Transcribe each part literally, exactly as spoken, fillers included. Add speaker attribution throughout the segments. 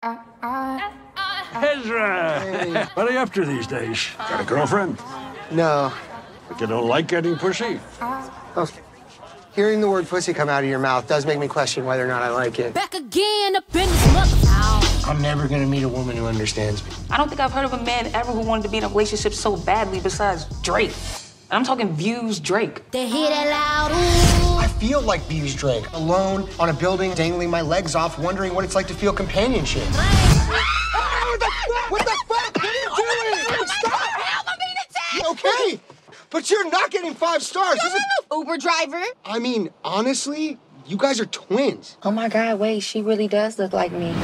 Speaker 1: Ezra! Hey. What are you up to these days? Got a girlfriend?
Speaker 2: No.
Speaker 1: But you don't like getting pussy?
Speaker 2: Okay. Hearing the word pussy come out of your mouth does make me question whether or not I like it.
Speaker 3: Back again up in this mother house.
Speaker 2: I'm never gonna meet a woman who understands me.
Speaker 4: I don't think I've heard of a man ever who wanted to be in a relationship so badly besides Drake. And I'm talking Views Drake.
Speaker 3: They hear that loud ooh.
Speaker 2: I feel like Views Drake, alone on a building, dangling my legs off, wondering what it's like to feel companionship. What the fuck? What the fuck? What are you doing? Stop!
Speaker 3: Help, I'm being attacked!
Speaker 2: Okay, but you're not getting five stars.
Speaker 3: You're no Uber driver.
Speaker 2: I mean, honestly, you guys are twins.
Speaker 4: Oh my God, wait, she really does look like me.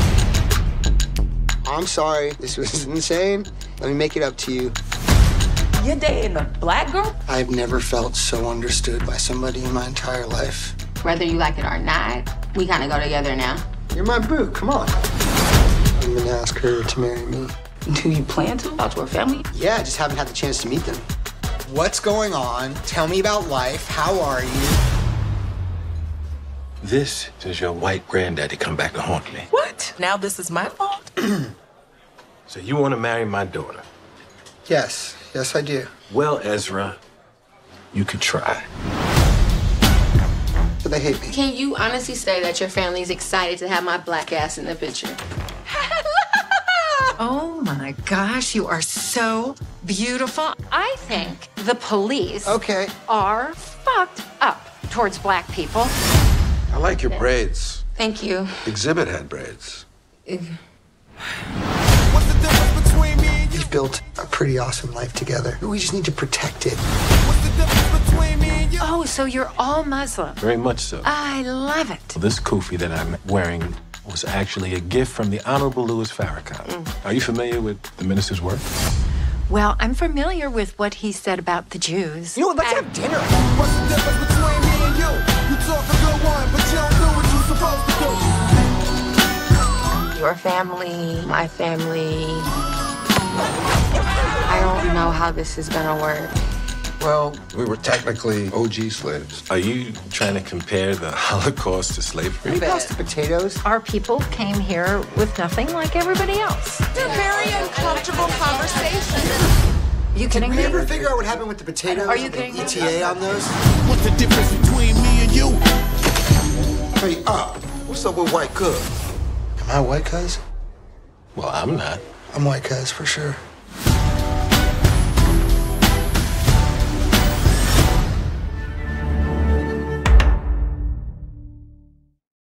Speaker 2: I'm sorry, this was insane. Let me make it up to you.
Speaker 4: You're dating a black girl?
Speaker 2: I've never felt so understood by somebody in my entire life.
Speaker 5: Whether you like it or not, we kind of go together now.
Speaker 2: You're my boo, come on. I'm gonna ask her to marry me.
Speaker 4: Do you plan to? Out to her family?
Speaker 2: Yeah, I just haven't had the chance to meet them. What's going on? Tell me about life. How are you?
Speaker 6: This is your white granddaddy come back to haunt me.
Speaker 7: What? Now this is my fault?
Speaker 6: So you want to marry my daughter?
Speaker 2: Yes, yes I do.
Speaker 6: Well, Ezra, you could try.
Speaker 2: But they hate me.
Speaker 5: Can you honestly say that your family's excited to have my black ass in the picture?
Speaker 7: Oh my gosh, you are so beautiful.
Speaker 8: I think the police
Speaker 2: Okay.
Speaker 8: are fucked up towards black people.
Speaker 6: I like your braids.
Speaker 5: Thank you.
Speaker 6: Exhibit had braids.
Speaker 9: What's the difference between me and you?
Speaker 2: We've built a pretty awesome life together. We just need to protect it.
Speaker 9: What's the difference between me and you?
Speaker 8: Oh, so you're all Muslim.
Speaker 6: Very much so.
Speaker 8: I love it.
Speaker 6: This kufi that I'm wearing was actually a gift from the Honorable Louis Farrakhan. Mm. Are you familiar with the minister's work?
Speaker 8: Well, I'm familiar with what he said about the Jews.
Speaker 2: You know what, let's have dinner.
Speaker 9: What's the difference between me and you? You talk a good one, but you don't do what you're supposed to do.
Speaker 5: Your family, my family. I don't know how this is gonna work.
Speaker 6: Well, we were technically O G slaves. Are you trying to compare the Holocaust to slavery?
Speaker 2: Can you pass the potatoes?
Speaker 8: Our people came here with nothing like everybody else.
Speaker 7: They're very uncomfortable conversations.
Speaker 8: You kidding
Speaker 2: Did we
Speaker 8: me?
Speaker 2: ever figure out what happened with the potatoes?
Speaker 8: Are you
Speaker 2: and the
Speaker 8: kidding me?
Speaker 2: E T A on those?
Speaker 9: What's the difference between me and you?
Speaker 6: Hey, up. What's up with White Cuz?
Speaker 2: Am I white cuz?
Speaker 6: Well, I'm not.
Speaker 2: I'm white cuz for sure.